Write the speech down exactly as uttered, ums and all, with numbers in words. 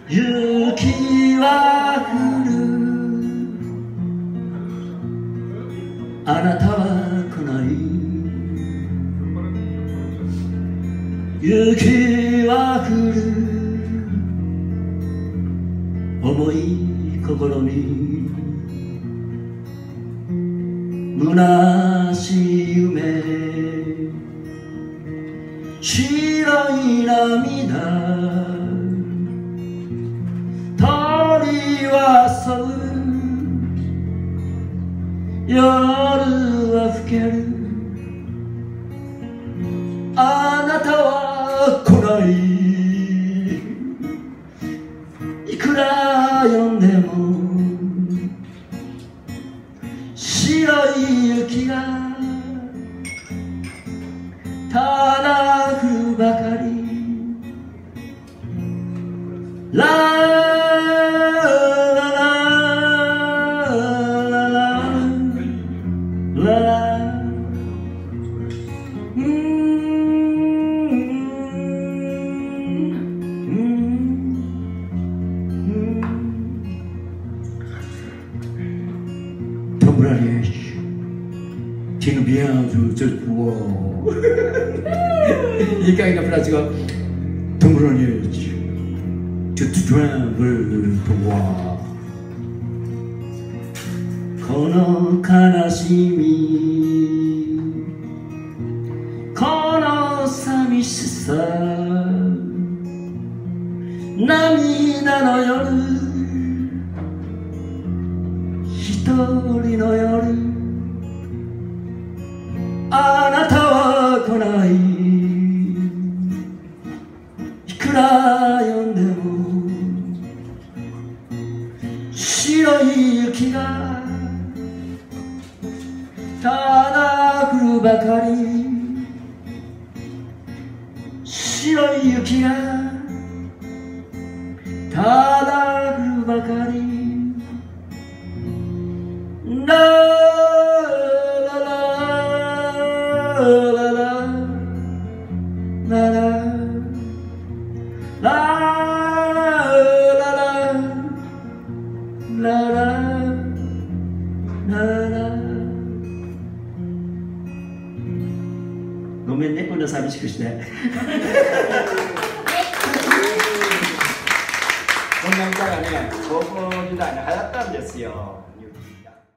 雪は降るあなたは来ない雪は降る重い心に虚しい夢白い涙鳥は遊ぶ夜は更けるあなたは来ないいくら呼んでも白い雪がただ降るばかりララララララTemporariamente, tinha viado de tuo. E cai na frase igual. Temporariamente, de travel tuo. この悲しみこの寂しさ涙の夜一人の夜あなたは来ないいくら呼んでも白い雪がただ降るばかり白い雪がただ降るばかりラララララララララララごめんね、こんな寂しくして。 こんな歌がね、高校時代に流行ったんですよ。